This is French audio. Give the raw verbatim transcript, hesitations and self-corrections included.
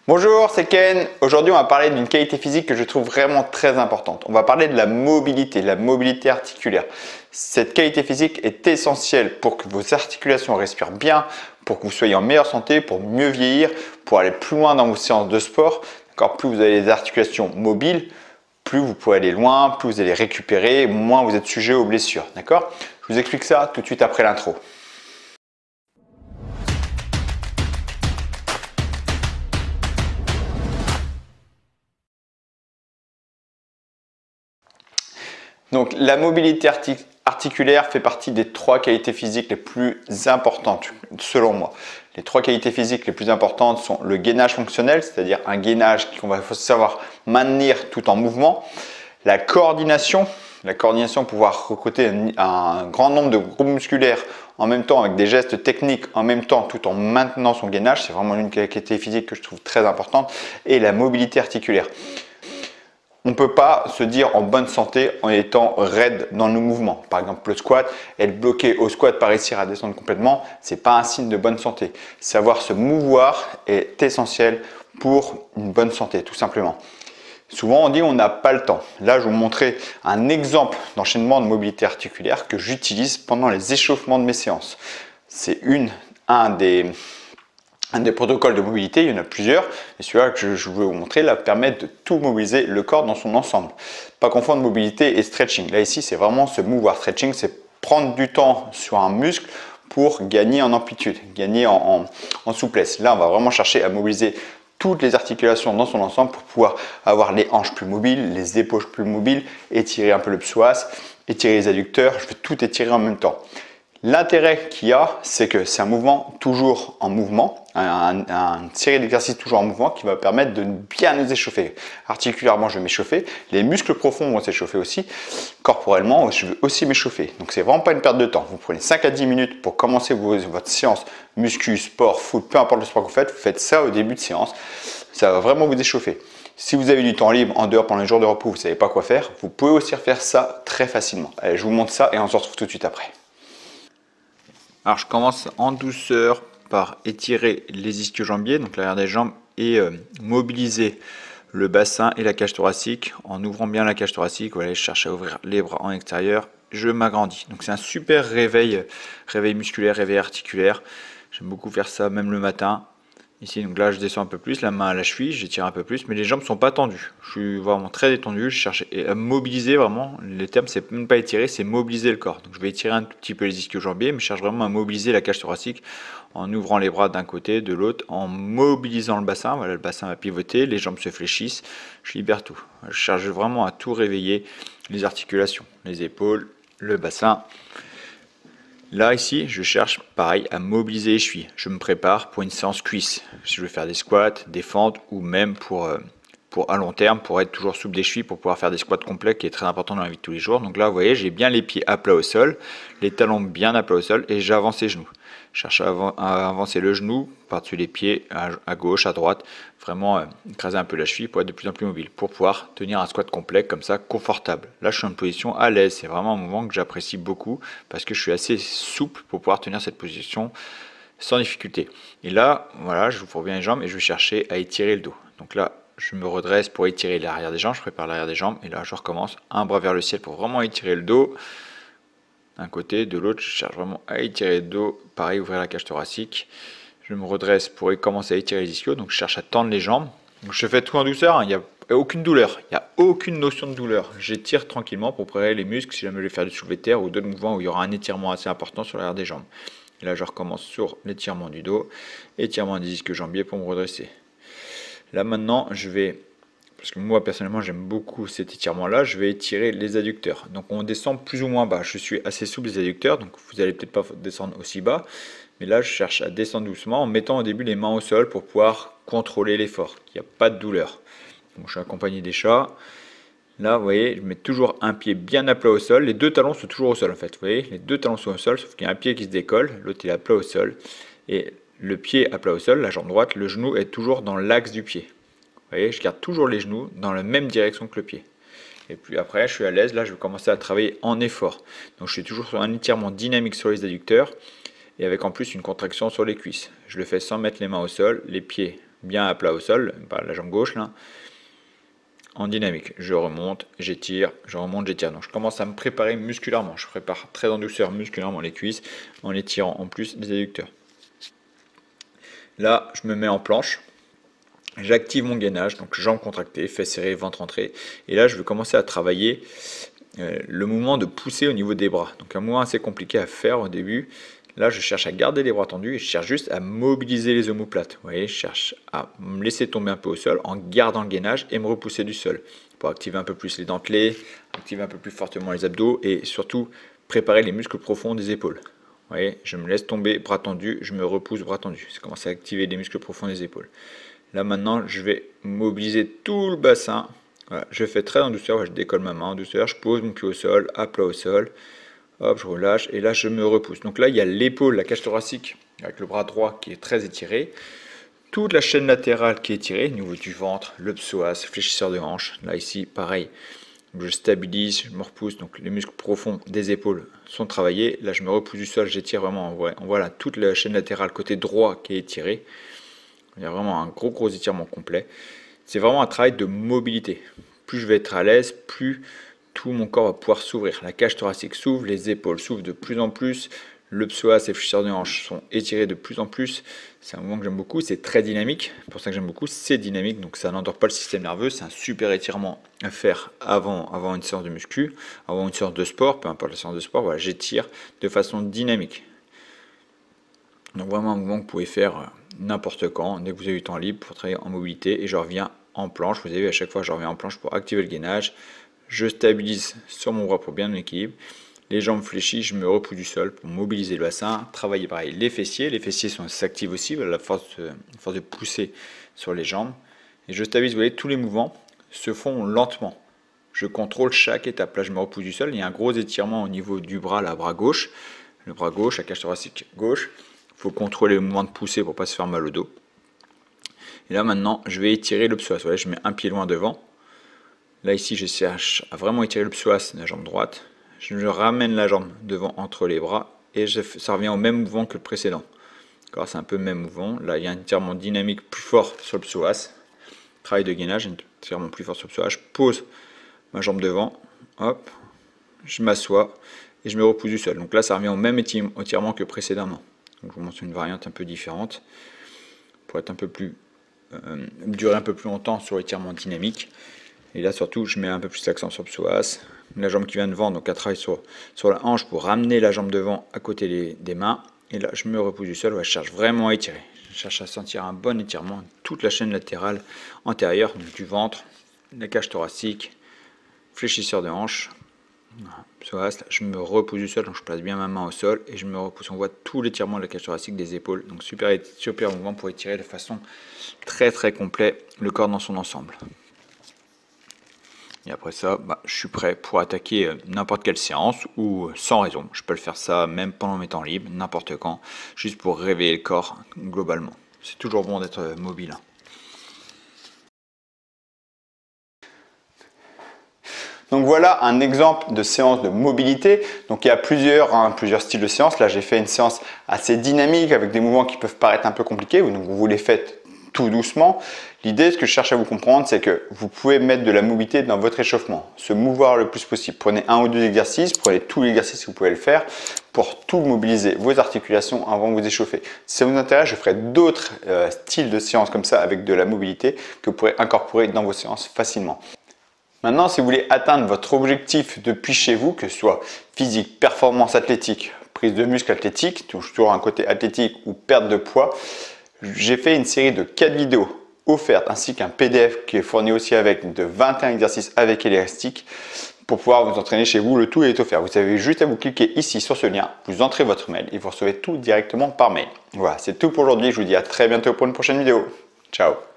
Bonjour, c'est Ken. Aujourd'hui, on va parler d'une qualité physique que je trouve vraiment très importante. On va parler de la mobilité, la mobilité articulaire. Cette qualité physique est essentielle pour que vos articulations respirent bien, pour que vous soyez en meilleure santé, pour mieux vieillir, pour aller plus loin dans vos séances de sport. D'accord, plus vous avez des articulations mobiles, plus vous pouvez aller loin, plus vous allez récupérer, moins vous êtes sujet aux blessures. D'accord? Je vous explique ça tout de suite après l'intro. Donc la mobilité artic articulaire fait partie des trois qualités physiques les plus importantes selon moi. Les trois qualités physiques les plus importantes sont le gainage fonctionnel, c'est-à-dire un gainage qu'on va savoir maintenir tout en mouvement, la coordination, la coordination pouvoir recruter un, un grand nombre de groupes musculaires en même temps avec des gestes techniques en même temps tout en maintenant son gainage, c'est vraiment une qualité physique que je trouve très importante, et la mobilité articulaire. On ne peut pas se dire en bonne santé en étant raide dans nos mouvements. Par exemple, le squat, être bloqué au squat par réussir à descendre complètement, ce n'est pas un signe de bonne santé. Savoir se mouvoir est essentiel pour une bonne santé, tout simplement. Souvent, on dit on n'a pas le temps. Là, je vais vous montrer un exemple d'enchaînement de mobilité articulaire que j'utilise pendant les échauffements de mes séances. C'est une, un des... Un des protocoles de mobilité, il y en a plusieurs, et celui-là que je veux vous montrer là permet de tout mobiliser le corps dans son ensemble. Pas confondre mobilité et stretching. Là ici, c'est vraiment se mouvoir. Stretching, c'est prendre du temps sur un muscle pour gagner en amplitude, gagner en, en, en souplesse. Là, on va vraiment chercher à mobiliser toutes les articulations dans son ensemble pour pouvoir avoir les hanches plus mobiles, les épaules plus mobiles, étirer un peu le psoas, étirer les adducteurs. Je veux tout étirer en même temps. L'intérêt qu'il y a, c'est que c'est un mouvement toujours en mouvement, un, un, une série d'exercices toujours en mouvement qui va permettre de bien nous échauffer. Articulairement, je vais m'échauffer, les muscles profonds vont s'échauffer aussi, corporellement, je vais aussi m'échauffer. Donc, c'est vraiment pas une perte de temps. Vous prenez cinq à dix minutes pour commencer vos, votre séance muscu, sport, foot, peu importe le sport que vous faites, vous faites ça au début de séance, ça va vraiment vous échauffer. Si vous avez du temps libre en dehors pendant les jours de repos, vous ne savez pas quoi faire, vous pouvez aussi refaire ça très facilement. Allez, je vous montre ça et on se retrouve tout de suite après. Alors je commence en douceur par étirer les ischio-jambiers, donc l'arrière des jambes, et euh, mobiliser le bassin et la cage thoracique. En ouvrant bien la cage thoracique, voilà, je cherche à ouvrir les bras en extérieur, je m'agrandis. Donc c'est un super réveil, réveil musculaire, réveil articulaire. J'aime beaucoup faire ça même le matin. Ici, donc là, je descends un peu plus, la main à la cheville, j'étire un peu plus, mais les jambes ne sont pas tendues. Je suis vraiment très détendu, je cherche à mobiliser vraiment. Les termes, c'est même pas étirer, c'est mobiliser le corps. Donc je vais étirer un tout petit peu les ischio-jambiers, mais je cherche vraiment à mobiliser la cage thoracique en ouvrant les bras d'un côté, de l'autre, en mobilisant le bassin. Voilà, le bassin va pivoter, les jambes se fléchissent, je libère tout. Je cherche vraiment à tout réveiller, les articulations, les épaules, le bassin. Là, ici, je cherche, pareil, à mobiliser les chevilles. Je me prépare pour une séance cuisse. Si je veux faire des squats, des fentes ou même pour, euh, pour à long terme, pour être toujours souple des chevilles, pour pouvoir faire des squats complets, qui est très important dans la vie de tous les jours. Donc là, vous voyez, j'ai bien les pieds à plat au sol, les talons bien à plat au sol et j'avance les genoux. Je cherche à, av à avancer le genou par-dessus les pieds, à, à gauche, à droite, vraiment euh, écraser un peu la cheville pour être de plus en plus mobile, pour pouvoir tenir un squat complet comme ça, confortable. Là, je suis en position à l'aise, c'est vraiment un mouvement que j'apprécie beaucoup parce que je suis assez souple pour pouvoir tenir cette position sans difficulté. Et là, voilà, je vous bien les jambes et je vais chercher à étirer le dos. Donc là, je me redresse pour étirer l'arrière des jambes, je prépare l'arrière des jambes et là, je recommence un bras vers le ciel pour vraiment étirer le dos. D'un côté, de l'autre, je cherche vraiment à étirer le dos, pareil, ouvrir la cage thoracique. Je me redresse pour commencer à étirer les ischios, donc je cherche à tendre les jambes. Donc je fais tout en douceur, hein, il n'y a aucune douleur, il n'y a aucune notion de douleur. J'étire tranquillement pour préparer les muscles si jamais je vais faire du soulevé de terre ou d'autres mouvements où il y aura un étirement assez important sur l'arrière des jambes. Et là, je recommence sur l'étirement du dos, étirement des ischio-jambiers pour me redresser. Là maintenant, je vais... Parce que moi, personnellement, j'aime beaucoup cet étirement-là. Je vais étirer les adducteurs. Donc, on descend plus ou moins bas. Je suis assez souple des adductors, donc vous n'allez peut-être pas descendre aussi bas. Mais là, je cherche à descendre doucement en mettant au début les mains au sol pour pouvoir contrôler l'effort. Il n'y a pas de douleur. Donc, je suis accompagné des chats. Là, vous voyez, je mets toujours un pied bien à plat au sol. Les deux talons sont toujours au sol, en fait. Vous voyez, les deux talons sont au sol, sauf qu'il y a un pied qui se décolle. L'autre, il est à plat au sol. Et le pied à plat au sol, la jambe droite, le genou est toujours dans l'axe du pied. Vous voyez, je garde toujours les genoux dans la même direction que le pied. Et puis après, je suis à l'aise. Là, je vais commencer à travailler en effort. Donc, je suis toujours sur un étirement dynamique sur les adducteurs et avec en plus une contraction sur les cuisses. Je le fais sans mettre les mains au sol, les pieds bien à plat au sol, par la jambe gauche là, en dynamique. Je remonte, j'étire, je remonte, j'étire. Donc je commence à me préparer musculairement. Je prépare très en douceur musculairement les cuisses en étirant en plus les adducteurs. Là, je me mets en planche. J'active mon gainage, donc jambes contractées, fesses serrées, ventre entré. Et là, je vais commencer à travailler euh, le mouvement de pousser au niveau des bras. Donc un mouvement assez compliqué à faire au début. Là, je cherche à garder les bras tendus et je cherche juste à mobiliser les omoplates. Vous voyez, je cherche à me laisser tomber un peu au sol en gardant le gainage et me repousser du sol. Pour activer un peu plus les dentelés, activer un peu plus fortement les abdos et surtout préparer les muscles profonds des épaules. Vous voyez, je me laisse tomber, bras tendus, je me repousse, bras tendus. Ça commence à activer les muscles profonds des épaules. Là maintenant, je vais mobiliser tout le bassin. Voilà, je fais très en douceur, je décolle ma main en douceur, je pose mon pied au sol, à plat au sol. Hop, je relâche et là je me repousse. Donc là, il y a l'épaule, la cage thoracique avec le bras droit qui est très étiré. Toute la chaîne latérale qui est étirée, au niveau du ventre, le psoas, fléchisseur de hanche. Là ici, pareil. Je stabilise, je me repousse. Donc les muscles profonds des épaules sont travaillés. Là, je me repousse du sol, j'étire vraiment. On voit, on voit là toute la chaîne latérale côté droit qui est étirée. Il y a vraiment un gros gros étirement complet. C'est vraiment un travail de mobilité. Plus je vais être à l'aise, plus tout mon corps va pouvoir s'ouvrir. La cage thoracique s'ouvre, les épaules s'ouvrent de plus en plus. Le psoas et les fléchisseurs de hanche sont étirés de plus en plus. C'est un mouvement que j'aime beaucoup. C'est très dynamique. C'est pour ça que j'aime beaucoup. C'est dynamique. Donc ça n'endort pas le système nerveux. C'est un super étirement à faire avant, avant une séance de muscu, avant une séance de sport. Peu importe la séance de sport. Voilà, j'étire de façon dynamique. Donc vraiment un mouvement que vous pouvez faire n'importe quand, dès que vous avez du temps libre pour travailler en mobilité. Et je reviens en planche. Vous avez vu, à chaque fois je reviens en planche pour activer le gainage. Je stabilise sur mon bras pour bien l'équilibre. Les jambes fléchies, je me repousse du sol pour mobiliser le bassin. Travailler pareil les fessiers. Les fessiers s'activent aussi, la force, la force de pousser sur les jambes. Et je stabilise, vous voyez, tous les mouvements se font lentement. Je contrôle chaque étape. Là, je me repousse du sol. Il y a un gros étirement au niveau du bras, la bras gauche. Le bras gauche, la cage thoracique gauche. Il faut contrôler le mouvement de pousser pour ne pas se faire mal au dos. Et là maintenant, je vais étirer le psoas. Voilà, je mets un pied loin devant. Là ici, je cherche à vraiment étirer le psoas de la jambe droite. Je ramène la jambe devant entre les bras et je, ça revient au même mouvement que le précédent. C'est un peu le même mouvement. Là, il y a un étirement dynamique plus fort sur le psoas. Travail de gainage, un étirement plus fort sur le psoas. Je pose ma jambe devant. Hop, je m'assois et je me repousse du sol. Donc là, ça revient au même étirement que précédemment. Donc je vous montre une variante un peu différente pour être un peu plus euh, durer un peu plus longtemps sur l'étirement dynamique. Et là surtout je mets un peu plus l'accent sur le psoas, la jambe qui vient devant, donc elle travaille sur, sur la hanche pour ramener la jambe devant à côté des, des mains. Et là je me repousse du sol, ouais, je cherche vraiment à étirer. Je cherche à sentir un bon étirement toute la chaîne latérale antérieure, donc du ventre, la cage thoracique, fléchisseur de hanche. Psoas, je me repousse du sol, donc je place bien ma main au sol et je me repousse. On voit tout l'étirement de la cage thoracique, des épaules. Donc super, super mouvement pour étirer de façon très très complète le corps dans son ensemble. Et après ça, bah, je suis prêt pour attaquer n'importe quelle séance ou sans raison. Je peux le faire ça même pendant mes temps libres, n'importe quand, juste pour réveiller le corps globalement. C'est toujours bon d'être mobile. Donc voilà un exemple de séance de mobilité. Donc il y a plusieurs, hein, plusieurs styles de séance. Là j'ai fait une séance assez dynamique avec des mouvements qui peuvent paraître un peu compliqués. Donc vous les faites tout doucement. L'idée, ce que je cherche à vous comprendre, c'est que vous pouvez mettre de la mobilité dans votre échauffement, se mouvoir le plus possible. Prenez un ou deux exercices, prenez tous les exercices que vous pouvez le faire pour tout mobiliser vos articulations avant de vous échauffer. Si ça vous intéresse, je ferai d'autres euh, styles de séances comme ça avec de la mobilité que vous pourrez incorporer dans vos séances facilement. Maintenant, si vous voulez atteindre votre objectif depuis chez vous, que ce soit physique, performance athlétique, prise de muscle athlétique, toujours un côté athlétique ou perte de poids, j'ai fait une série de quatre vidéos offertes ainsi qu'un P D F qui est fourni aussi avec de vingt et un exercices avec élastique pour pouvoir vous entraîner chez vous. Le tout est offert. Vous avez juste à vous cliquer ici sur ce lien, vous entrez votre mail et vous recevez tout directement par mail. Voilà, c'est tout pour aujourd'hui. Je vous dis à très bientôt pour une prochaine vidéo. Ciao!